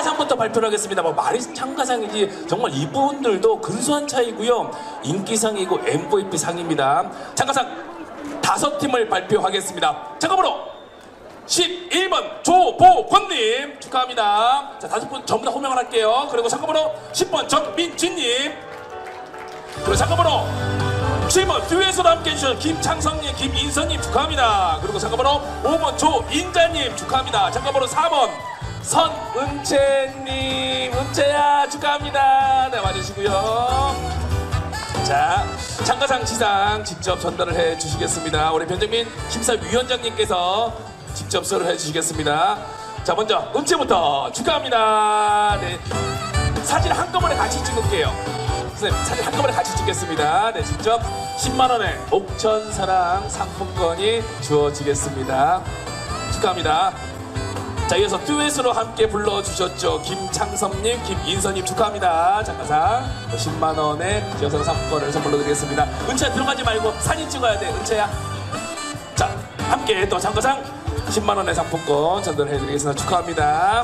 참가상부터 발표를 하겠습니다. 뭐 말이 참가상이지 정말 이분들도 근소한 차이고요. 인기상이고 MVP 상입니다. 참가상 5팀을 발표하겠습니다. 참가번호 11번 조보권님 축하합니다. 자, 5분 전부 다 호명을 할게요. 그리고 참가번호 10번 정민진님, 그리고 참가번호 7번 듀엣으로 함께 해주신 김창성님, 김인선님 축하합니다. 그리고 참가번호 5번 조인자님 축하합니다. 참가번호 4번 선은채님, 은채야 축하합니다. 네, 와주시고요. 자, 참가상 지상 직접 전달을 해 주시겠습니다. 우리 변정민 심사위원장님께서 직접 수여를 해 주시겠습니다. 자, 먼저 은채부터 축하합니다. 네, 사진 한꺼번에 같이 찍을게요. 선생님, 사진 한꺼번에 같이 찍겠습니다. 네, 직접 10만원의 옥천사랑 상품권이 주어지겠습니다. 축하합니다. 자, 이어서 듀엣으로 함께 불러주셨죠. 김창섭님, 김인선님 축하합니다. 참가상 10만원의 지역상 상품권을 선물로 드리겠습니다. 은채야, 들어가지 말고 사진 찍어야 돼, 은채야. 자, 함께 또 참가상 10만원의 상품권 전달해드리겠습니다. 축하합니다.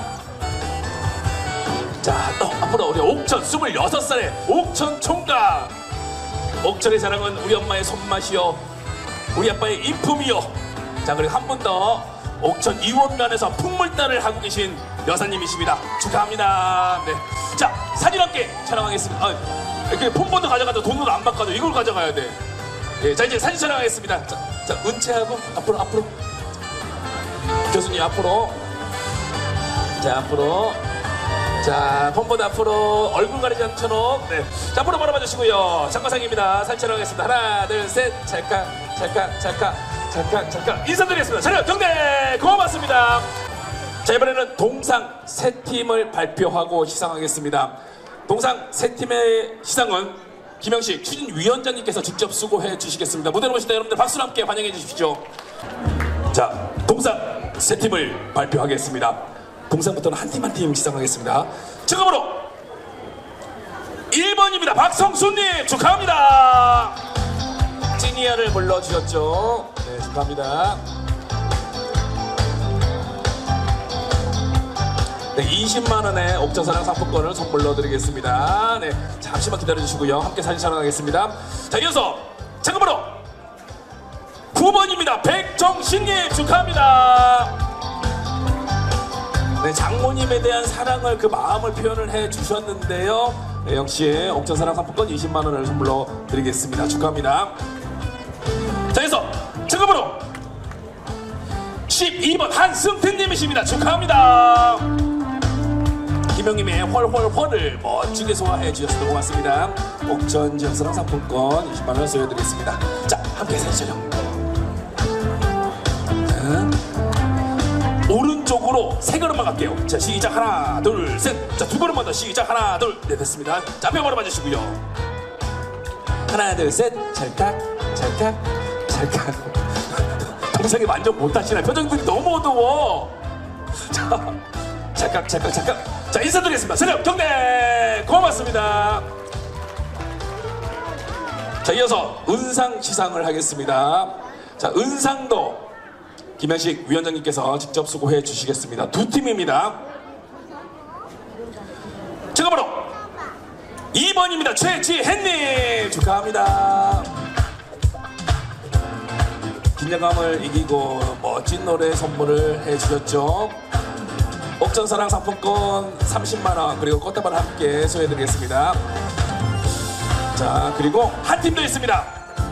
자, 또 앞으로 우리 옥천 26살의 옥천 총각, 옥천의 자랑은 우리 엄마의 손맛이요, 우리 아빠의 인품이요. 자, 그리고 한 분 더 옥천 이원면에서 풍물단을 하고 계신 여사님이십니다. 축하합니다. 네. 자, 사진 함께 촬영하겠습니다. 이렇게 폰보드 가져가도 돈으로 안 바꿔도 이걸 가져가야 돼. 예, 자, 이제 사진 촬영하겠습니다. 자, 은채하고 앞으로 교수님 앞으로. 자, 앞으로. 자, 폰보드 앞으로, 얼굴 가리지 않도록. 네. 자, 앞으로 바라봐 주시고요. 참가상입니다. 사진 촬영하겠습니다. 하나, 둘, 셋. 찰칵. 인사드리겠습니다. 차렷 경례 고맙습니다. 자, 이번에는 동상 3팀을 발표하고 시상하겠습니다. 동상 3팀의 시상은 김영식 추진위원장님께서 직접 수고해 주시겠습니다. 무대로 오실 때 여러분들 박수로 함께 환영해 주십시오. 자, 동상 3팀을 발표하겠습니다. 동상부터는 한 팀 한 팀 시상하겠습니다. 지금으로 1번입니다. 박성수님 축하합니다. 시니어를 불러주셨죠. 네, 축하합니다. 네, 20만원의 옥천사랑 상품권을 선물로 드리겠습니다. 네, 잠시만 기다려주시고요. 함께 사진 촬영하겠습니다. 자, 이어서 참가번호 9번입니다. 백정신님 축하합니다. 네, 장모님에 대한 사랑을, 그 마음을 표현을 해 주셨는데요. 네, 역시 옥천사랑 상품권 20만원을 선물로 드리겠습니다. 축하합니다. 자, 이어서 참가번호 12번 한승태님이십니다. 축하합니다. 김영님의 헐헐헐을 멋지게 소화해 주셔서 고맙습니다. 옥천 지역사랑 상품권 20만원 소개해드리겠습니다. 자, 함께 사진 촬영. 자, 오른쪽으로 3걸음만 갈게요. 자, 시작. 하나, 둘, 셋. 자, 2걸음만 더. 시작. 하나, 둘. 네, 됐습니다. 자, 앞에 바로 봐주시고요. 하나, 둘, 셋. 찰칵. 동생이 만족 못하시나요? 표정들이 너무 어두워. 자, 찰칵. 자, 인사드리겠습니다. 세력 경례 고맙습니다. 자, 이어서 은상 시상을 하겠습니다. 자, 은상도 김현식 위원장님께서 직접 수고해 주시겠습니다. 2팀입니다. 참가번호 2번입니다. 최지혜님 축하합니다. 긴장감을 이기고 멋진 노래 선물을 해주셨죠. 옥천사랑 상품권 30만원 그리고 꽃다발 함께 소개해드리겠습니다. 자, 그리고 한 팀 더 있습니다.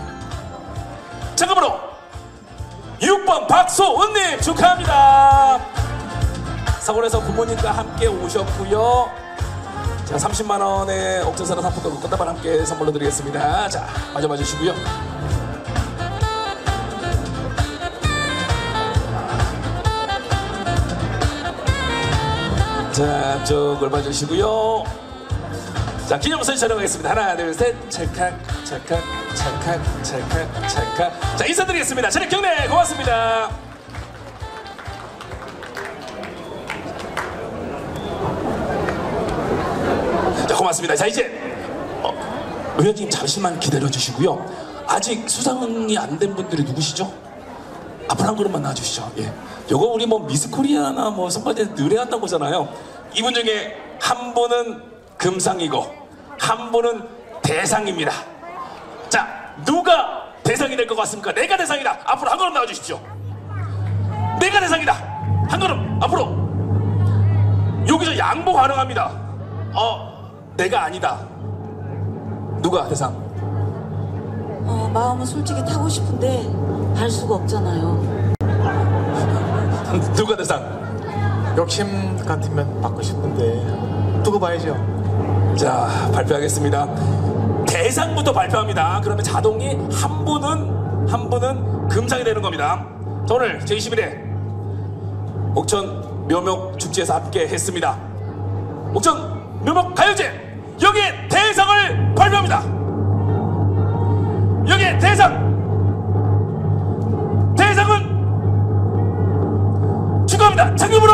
참가번호 6번 박소은님 축하합니다. 서울에서 부모님과 함께 오셨고요. 자, 30만원의 옥천사랑 상품권 꽃다발 함께 선물로 드리겠습니다. 자, 마저 봐주시고요. 자, 쪽을 봐주시고요. 자, 기념사진 촬영하겠습니다. 하나, 둘, 셋. 찰칵. 자, 인사드리겠습니다. 차렷 경례 고맙습니다. 자, 고맙습니다. 자, 이제 의원님 잠시만 기다려주시고요. 아직 수상이 안 된 분들이 누구시죠? 앞으로 한 걸음만 나와주시죠. 예. 요거 우리 뭐 미스코리아나 뭐 선발대 의뢰한다고 하잖아요. 이분 중에 한 분은 금상이고 한 분은 대상입니다. 자, 누가 대상이 될 것 같습니까? 내가 대상이다. 앞으로 한 걸음 나와주십시오. 내가 대상이다. 한 걸음 앞으로. 여기서 양보 가능합니다. 내가 아니다. 누가 대상? 마음은 솔직히 타고 싶은데 갈 수가 없잖아요. 누가 대상? 욕심 같으면 받고 싶은데 두고 봐야죠. 자, 발표하겠습니다. 대상부터 발표합니다. 그러면 자동이 한 분은 금상이 되는 겁니다. 자, 오늘 제21회 옥천 묘목 축제에서 함께 했습니다. 옥천 묘목 가요제 여기에 대상을 발표합니다. 여기에 대상은 축하합니다. 장금으로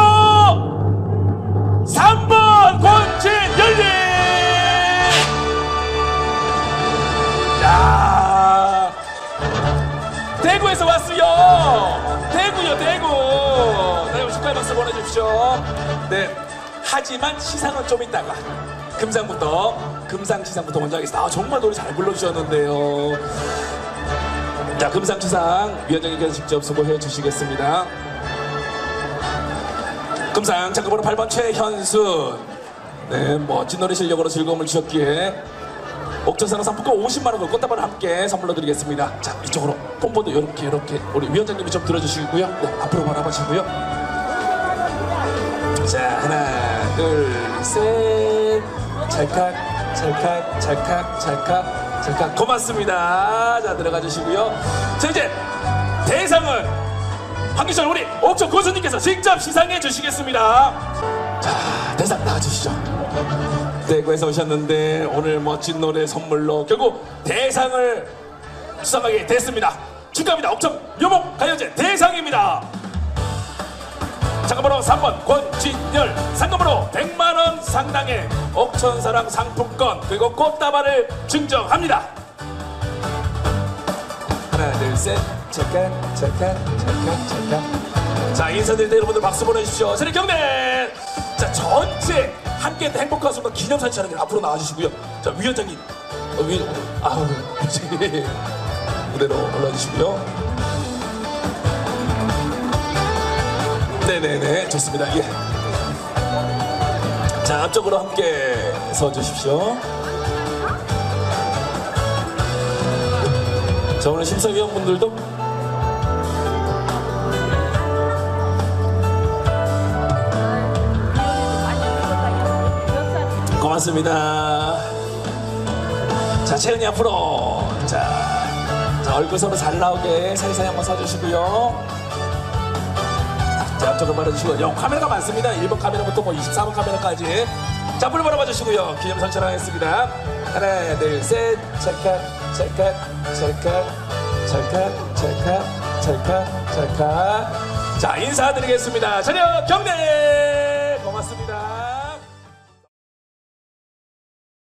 3번 권진열님. 야, 대구에서 왔어요. 대구요, 대구. 네, 축하의 박수 보내주십시오. 네, 하지만 시상은 좀 이따가. 금상시상부터 먼저 하겠습니다. 정말 노래 잘 불러주셨는데요. 자, 금상시상 위원장님께서 직접 수고해 주시겠습니다. 금상 잠깐번호 8번 최현순. 네, 멋진 노래 실력으로 즐거움을 주셨기에 옥천사랑 상품권 50만원 꽃다발을 함께 선물로 드리겠습니다. 자, 이쪽으로 폰보도 이렇게 우리 위원장님이 좀 들어주시고요. 네, 앞으로 바라보시고요. 자, 하나 둘 셋. 찰칵 고맙습니다. 자, 들어가 주시고요. 자, 이제 대상을 황기철 우리 옥천 고수님께서 직접 시상해 주시겠습니다. 자, 대상 나와주시죠. 대구에서 오셨는데 오늘 멋진 노래 선물로 결국 대상을 수상하게 됐습니다. 축하합니다. 옥천 묘목 가요제 대상입니다. 상금번호 3번 권진열, 상금번호 100만원 상당의 옥천사랑 상품권 그리고 꽃다발을 증정합니다. 하나 둘 셋. 잠깐. 자, 인사드릴 때 여러분들 박수 보내주십시오. 저희 경례. 자, 전체 함께 행복한 순간 기념사진 촬영을 앞으로 나와주시고요. 자, 위원장님 무대로 올라주시고요. 네네네, 좋습니다. 예. 자, 앞쪽으로 함께 서주십시오. 자, 오늘 심사위원분들도 고맙습니다. 자, 채은이 앞으로. 자, 얼굴 서로 잘 나오게 살살 한번 서주시고요. 자, 앞쪽을 말아주시고요. 카메라가 많습니다. 1번 카메라부터 24번 카메라까지. 자, 앞으로 바라봐 주시고요. 기념사진 촬영하겠습니다. 하나, 둘, 셋. 찰칵. 자, 인사드리겠습니다. 저녁 경례. 고맙습니다.